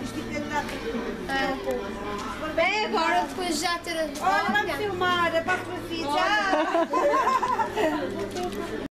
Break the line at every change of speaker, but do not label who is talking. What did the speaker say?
Bem, agora depois já ter...
Olha, vamos filmar, é para a fotografia.